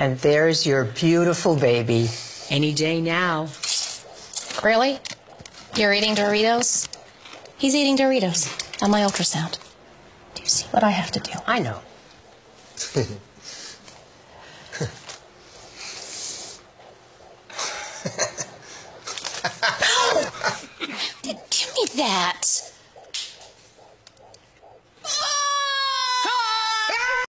And there's your beautiful baby. Any day now. Really? You're eating Doritos? He's eating Doritos on my ultrasound. Do you see what I have to do? I know. Give me that.